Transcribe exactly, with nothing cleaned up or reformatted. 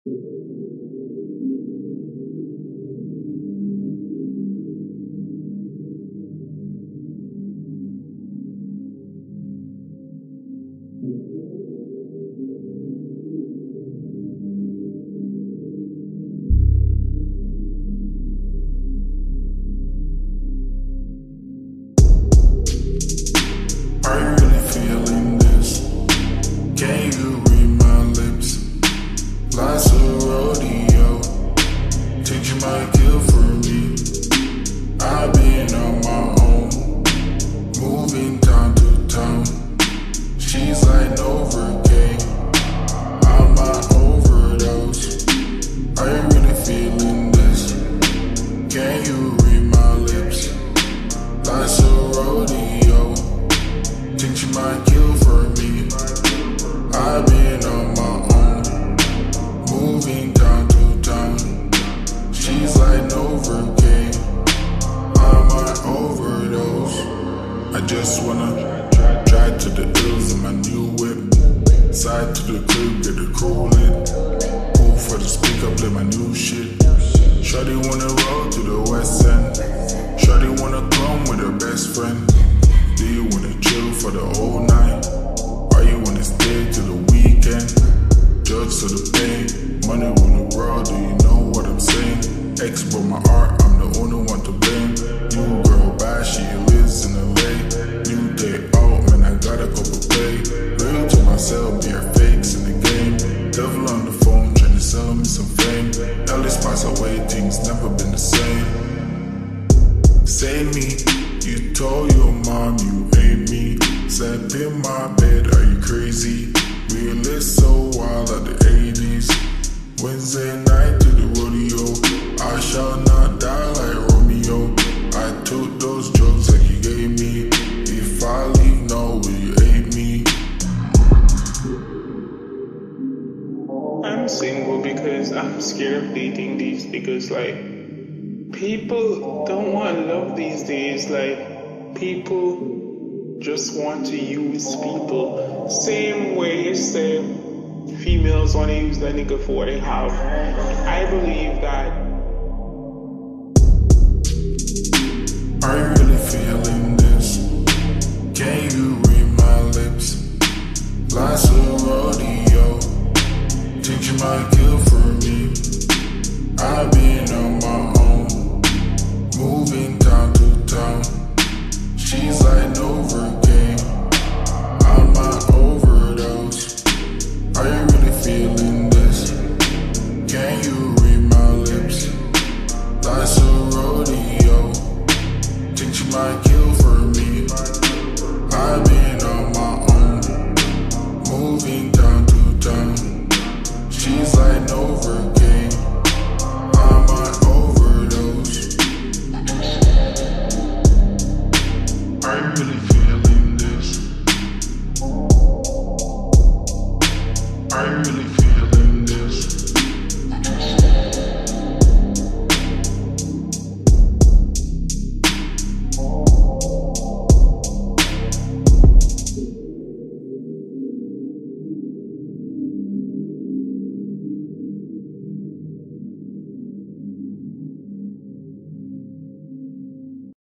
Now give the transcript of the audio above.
Are you really feeling this? Can you read my lips? Life's a rodeo. Teaching my kill for me. I've been on my own, moving town to town. She's like Novocaine, I might overdose. Are you really feeling this? Can you read my lips? Life's a rodeo. Think she might kill for me. I've been on my own, moving town to town. She's like Novocaine, I might overdose. I just wanna drive to the hills in my new whip. Side to the crib, get the cool lit. Cool for the speaker, play my new shit. Shawty wanna roll to the west end. Shawty wanna come with her best friend. Do you wanna chill for the whole night? Or you wanna stay till the weekend? Drugs to the pain, money on the world, do you know what I'm saying? Ex broke my heart, I'm the only one to blame. New girl bad, she lives in L A. New day out, man, I got a couple play. Real to myself, be her fakes in the game. Devil on the phone, trying to sell me some fame. All these parts away, things never been the same. Say me, you told your mom you ain't me. Slept in my bed, are you crazy? We lived so wild at the eighties. Wednesday night to the rodeo. I shall not die like Romeo. I took those drugs that you gave me. If I leave, no, will you hate me? I'm single because I'm scared of dating these because like people don't want love these days. Like people just want to use people. Same way same females want to use the nigga for what they have. I believe that. Are you really feeling this? Can you read my lips? Life's a rodeo. Think you might kill for me. I've been on my own, moving town to town. She's like